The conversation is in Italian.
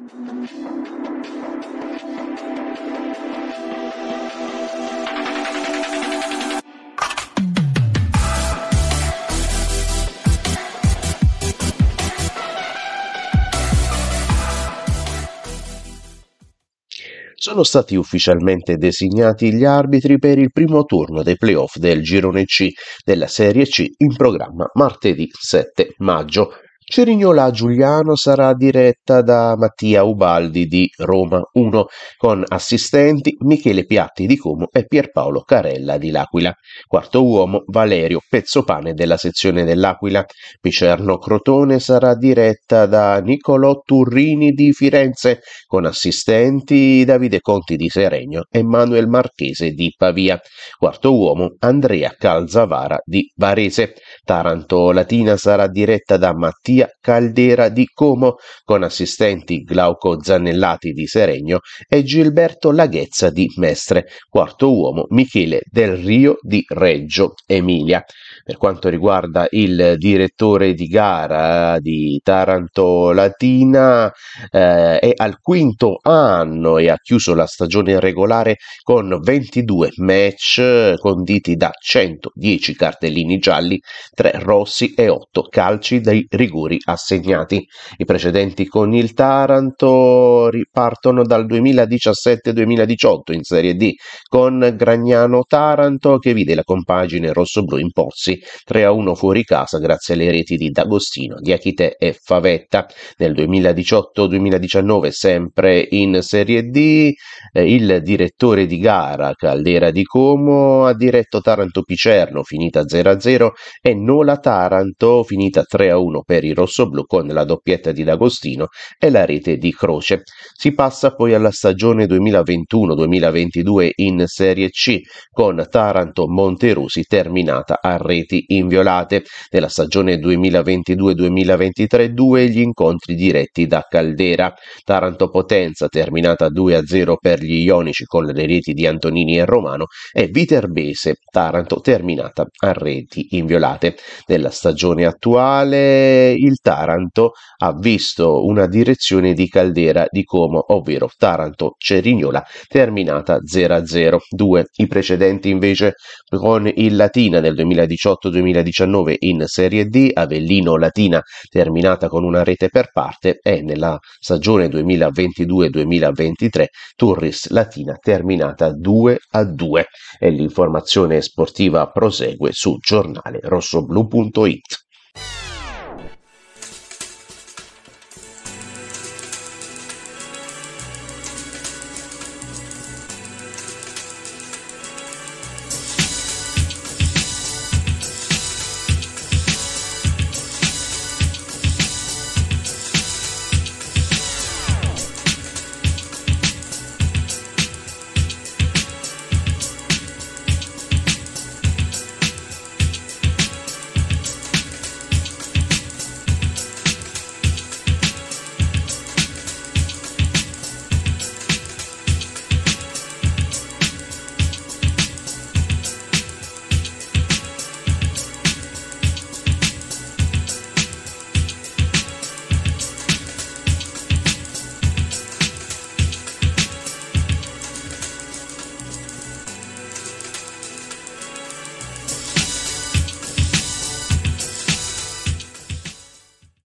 Sono stati ufficialmente designati gli arbitri per il primo turno dei playoff del Girone C della Serie C in programma martedì 7 maggio. Cerignola Giuliano sarà diretta da Mattia Ubaldi di Roma 1, con assistenti Michele Piatti di Como e Pierpaolo Carella di L'Aquila. Quarto uomo Valerio Pezzopane della sezione dell'Aquila. Picerno Crotone sarà diretta da Nicolò Turrini di Firenze, con assistenti Davide Conti di Seregno e Manuel Marchese di Pavia. Quarto uomo Andrea Calzavara di Varese. Taranto Latina sarà diretta da Mattia Caldera di Como, con assistenti Glauco Zanellati di Seregno e Gilberto Laghezza di Mestre. Quarto uomo Michele Del Rio di Reggio Emilia. Per quanto riguarda il direttore di gara di Taranto Latina, è al quinto anno e ha chiuso la stagione regolare con 22 match conditi da 110 cartellini gialli, 3 rossi e 8 calci dai rigori assegnati. I precedenti con il Taranto ripartono dal 2017-2018 in Serie D, con Gragnano Taranto che vide la compagine rossoblù imporsi 3-1 fuori casa grazie alle reti di D'Agostino, Diachite e Favetta. Nel 2018-2019, sempre in Serie D, il direttore di gara Caldera di Como ha diretto Taranto Picerno, finita 0-0, e Nola Taranto, finita 3-1 per i rossoblù, con la doppietta di D'Agostino e la rete di Croce. Si passa poi alla stagione 2021-2022 in Serie C, con Taranto Monterusi terminata a reti inviolate. Nella stagione 2022-2023 gli incontri diretti da Caldera. Taranto Potenza terminata 2-0 per gli ionici con le reti di Antonini e Romano, e Viterbese Taranto terminata a reti inviolate. Nella stagione attuale il Taranto ha visto una direzione di Caldera di Como, ovvero Taranto Cerignola, terminata 0-0. I precedenti invece con il Latina nel 2018-2019 in Serie D, Avellino Latina terminata con una rete per parte, e nella stagione 2022-2023 Turris Latina terminata 2-2. E l'informazione sportiva prosegue su giornalerossoblu.it.